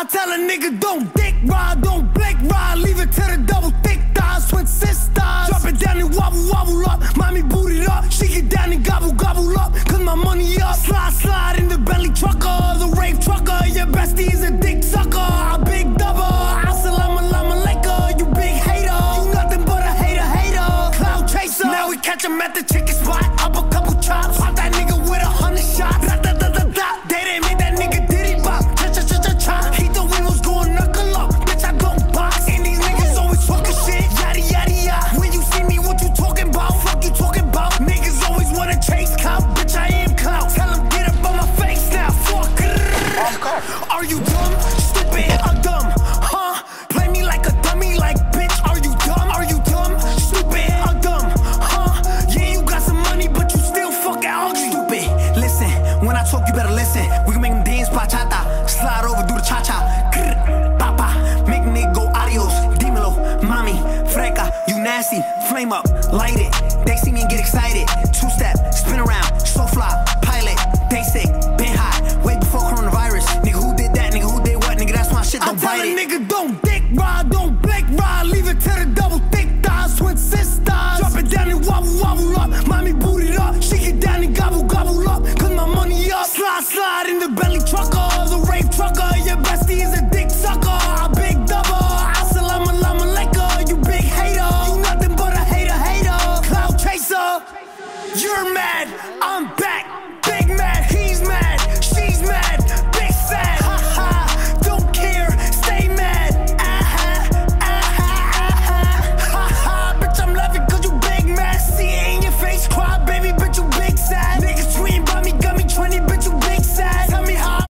I tell a nigga don't dick ride, don't blick ride, leave it to the double thick thighs, twin sisters. Drop it down and wobble, wobble up, mommy boot it up, she get down and gobble, gobble up, cause my money up. Slide, slide in the belly trucker, the rave trucker, your bestie is a dick sucker, a big double. Assalamu alaikum, you big hater, you nothing but a hater, hater, cloud chaser. Now we catch him at the chicken spot, up a couple chops, pop that nigga with 100 shots. Da, da, da, da, da. They didn't make that nigga diddy bop, cha cha cha cha cha. He thought we was going knuckle up, bitch I don't box. And these niggas always talking shit, yada yada yada. When you see me, what you talking about? Fuck you talking about? Niggas always wanna chase clout, bitch I am clout. Tell him get up on my face now, fuck. Are you dumb, stupid, or dumb? Huh? Play me like a dummy, like bitch. Are you dumb? Are you dumb, stupid, or dumb? Huh? Yeah, you got some money, but you still fucking ugly. Stupid. Listen, when I talk, you better listen. We can make them dance bachata, slide over, do the cha cha. Papa, make nigga go adios. Dímelo, mommy, freca, you nasty. Flame up, light it. They see me and get excited. Two step, spin around, so fly, pilot. They sick, been hot, way before coronavirus. Nigga, who did that? Nigga, who did what? Nigga, that's my shit, don't bite it. I tell a nigga don't dick ride, don't blick ride, leave it to the double thick thighs, twin sisters. Drop it down and wobble, wobble up, mommy boot it up, she get down and gobble, gobble up, cause my money up. Slide, slide in the belly trucker, the rave trucker, your bestie is a